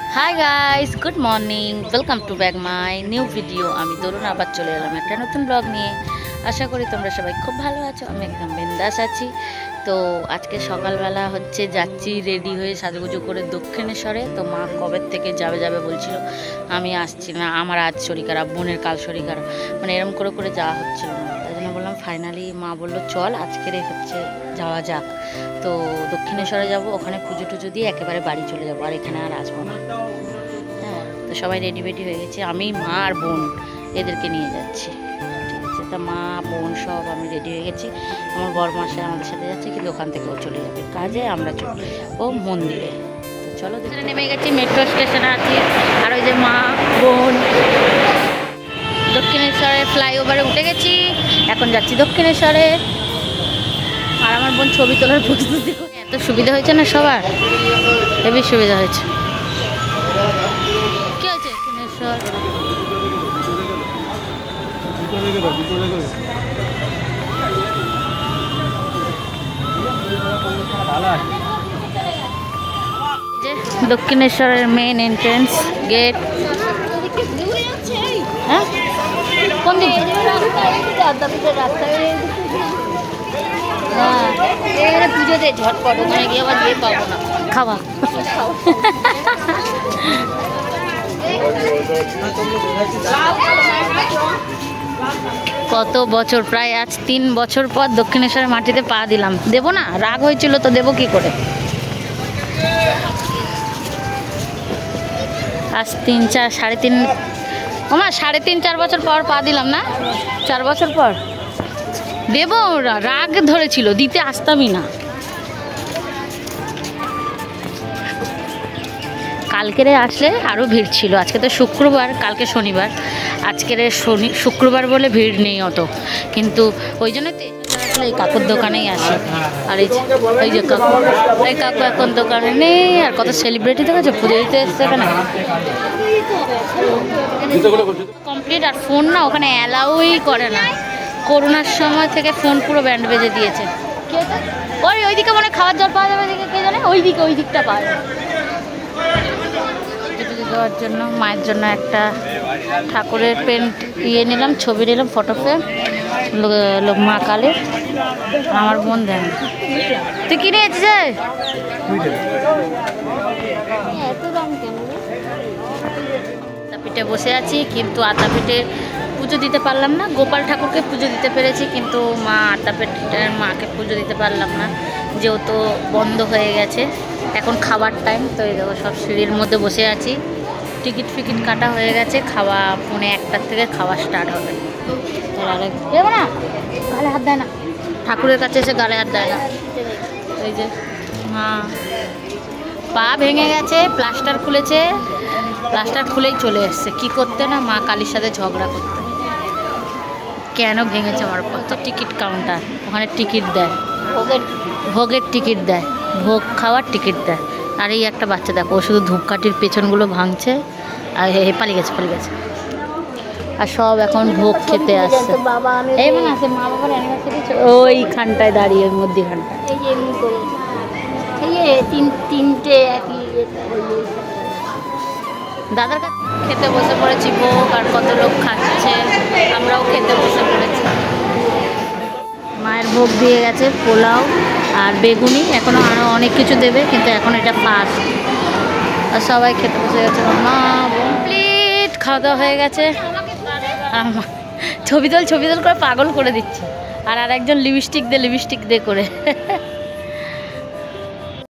High guys, good morning, welcome to back my new video. আমি তরুণ আবার চলে এলাম একটা নতুন ব্লগ নিয়ে। আশা করি তোমরা সবাই খুব ভালো আছো, আমি একদম বিন্দাস আছি। তো আজকে সকালবেলা যাচ্ছি রেডি হয়ে সাজুগুজু করে দক্ষিণেশ্বরে। তো মা কবে থেকে যাবে বলছিল, আমি আসছি না, আমার আজ শরীর খারাপ, বোনের কাল শরীর খারাপ, মানে এরম করে করে যাওয়া হচ্ছিল না। তাই জন্য বললাম, ফাইনালি মা বললো চল আজকের যাওয়া যাক। তো দক্ষিণেশ্বরে যাব, ওখানে পুজো টুজো দিয়ে একেবারে বাড়ি চলে যাবো, আর এখানে আর আসবো না। হ্যাঁ, তো সবাই রেডি বেডি হয়ে গেছে, আমি মা আর বোন এদেরকে নিয়ে যাচ্ছি। ঠিক আছে, তা মা বোন সব আমি রেডি হয়ে গেছি। আমার বর মাসে আমাদের সাথে যাচ্ছে, কিন্তু ওখান থেকে ও চলে যাবে কাজে, আমরা চলে ও মন্দিরে। তো চলো, নেমে গেছি, মেট্রো স্টেশনে আছি। আর ওই যে মা বোন দক্ষিণেশ্বরে ফ্লাইওভারে উঠে গেছি, এখন যাচ্ছি দক্ষিণেশ্বরে। আর আমার বোন ছবি তোলার প্রস্তুতি। এত সুবিধা হয়েছে না সবার, হেবি সুবিধা হয়েছে। কি হয়েছে দক্ষিণেশ্বর? দক্ষিণেশ্বরের মেন এন্ট্রেন্স গেট। হ্যাঁ, কোন দিকে? হ্যাঁ, পুজোতে ঝটপট ওখানে গিয়ে আবার দিয়ে পাবো না খাওয়া। কত বছর, প্রায় আজ 3 বছর পর দক্ষিণেশ্বরের মাটিতে পা দিলাম। দেবো না, রাগ হয়েছিল তো দেবো কি করে। আজ 3-4 আমার 3.5-4 বছর পর পা দিলাম না, 4 বছর পর দেবো। রাগ ধরেছিল, দিতে আসতামই না। কালকেরে আসলে আরও ভিড় ছিল। আজকে তো শুক্রবার, কালকে শনিবার। আজকের শুক্রবার বলে ভিড় নেই অত, কিন্তু ওই জন্য তো আসলে এই কাকুর দোকানেই আসে। আর এই যে কাকু, এই কাকু এখন দোকানে নেই। আর কত সেলিব্রিটি দেখেছো পুজো দিতে এসছে এখানে, কমপ্লিট। আর ফোন না ওখানে অ্যালাউই করে না, করোনার সময় থেকে ফোন পুরো ব্যান্ড বেজে দিয়েছে। ওইদিকে মনে খাবার জল পাওয়া যাবে, এদিকে কে জানে, ওই দিকটা পাওয়া যাবে। দেওয়ার জন্য মায়ের জন্য একটা ঠাকুরের পেন্ট নিলাম, ছবি নিলাম, ফটো ফ্রেম, মা কালী। আমার বোন দেন, তুই কিনে এসেছিস? আতাপিঠে বসে আছি, কিন্তু আতাপিঠে পুজো দিতে পারলাম না। গোপাল ঠাকুরকে পুজো দিতে পেরেছি, কিন্তু মা আতাপিঠের মাকে পুজো দিতে পারলাম না, যেহেতু বন্ধ হয়ে গেছে। এখন খাবার টাইম, তো এই দেখো সব সিঁড়ির মধ্যে বসে আছি। টিকিট ফিকিট কাটা হয়ে গেছে, খাওয়া 1:45 থেকে খাওয়া স্টার্ট হবে। দেবো না, গালে হাত দেয় না, ঠাকুরের কাছে এসে গালে হাত দেয় না। এই যে হ্যাঁ, পা ভেঙে গেছে, প্লাস্টার খুলেছে, প্লাস্টার খুলেই চলে এসছে কি করতে না, মা কালীর সাথে ঝগড়া করতে। কেন ভেঙেছে আমার পা? তো টিকিট কাউন্টার, ওখানে টিকিট দেয়, ভোগের টিকিট দেয়, ভোগ খাওয়ার টিকিট দেয়। আর এই একটা বাচ্চা দেখো, ও শুধু ধূপকাঠির পেছনগুলো ভাঙছে। আর পালিয়ে গেছে। আর সব এখন ভোগ খেতে আসছে। এই মানে আছে মা বাবার অ্যানিভার্সারি, ওইখানটায় দাঁড়িয়ে মধ্যখানটায় তিনটে একই দাদার কাছে খেতে বসে পড়েছি ভোগ। আর কত লোক খাচ্ছে, আমরাও খেতে বসে পড়েছি। মায়ের ভোগ দিয়ে গেছে পোলাও আর বেগুনি, এখনও আরও অনেক কিছু দেবে, কিন্তু এখন এটা ফার্স্ট। আর সবাই খেতে বসে গেছে, মা কমপ্লিট খাওয়া দাওয়া হয়ে গেছে। ছবি তোল করে পাগল করে দিচ্ছে। আর একজন লিপস্টিক দে করে